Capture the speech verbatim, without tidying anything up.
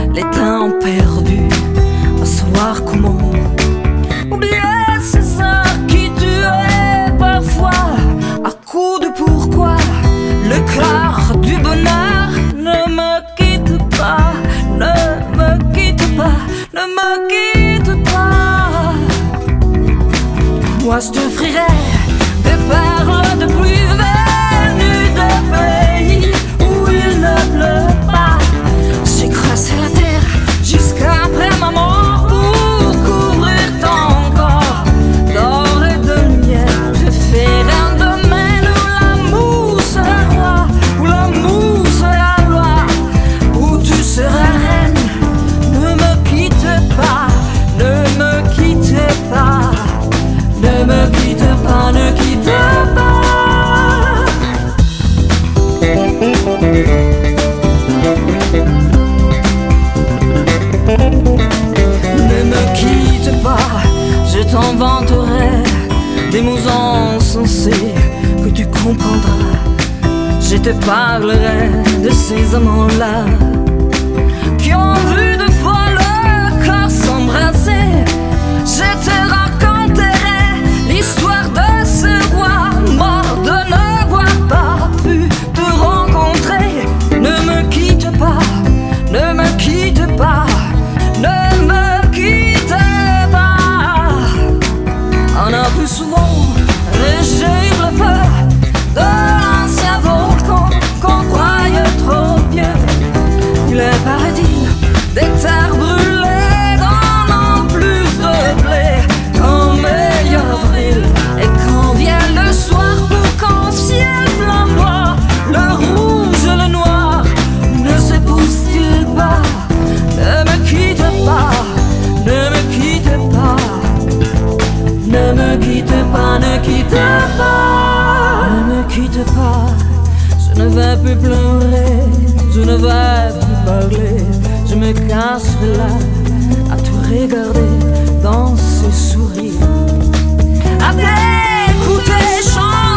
les temps perdus, à savoir comment oublier ces heures qui tuaient parfois à coups de pourquoi. Le cœur du bonheur ne me quitte pas, ne me quitte pas, ne me quitte pas. Moi je t'offrirai des perles de pluie venues de pays où il ne pleut pas. J'ai creusé la terre jusqu'après ma mort pour couvrir ton corps d'or et de lumière. Je ferai un domaine où l'amour sera roi, où l'amour sera loi, où tu seras reine. Ne me quitte pas, ne me quitte pas, ne me quitte pas, ne quitte pas. Ne me quitte pas, je t'inventerai des mots insensés que tu comprendras. Je te parlerai de ces amants-là qui ont vu de fois le corps s'embrasser. Je te raconterai l'histoire de ce roi mort de n'avoir pas pu te rencontrer. Ne me quitte pas, ne me quitte pas, ne me quitte pas. On a plus souvent régi le feu de l'ancien volcan qu'on croyait trop vieux. Il est paradis des terres brûlées donnant plus de blé qu'en meilleur avril. Et quand vient le soir pour qu'en ciel flamboie le rouge et le noir, ne s'épousent-ils pas? Ne me quitte pas, ne me quitte pas, ne me quitte pas, ne quitte pas, ne me quitte pas. Je ne vais plus pleurer, je ne vais plus parler, je me cacherai là à te regarder dans ce sourire, à t'écouter chanter.